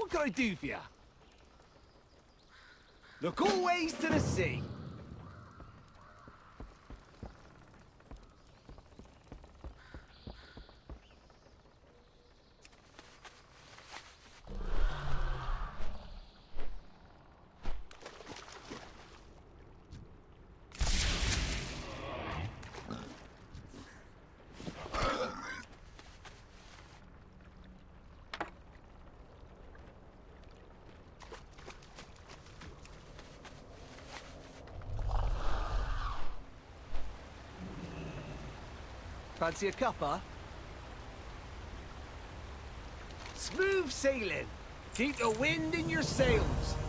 What can I do for you? Look always to the sea. Fancy a cuppa? Smooth sailing. Keep the wind in your sails.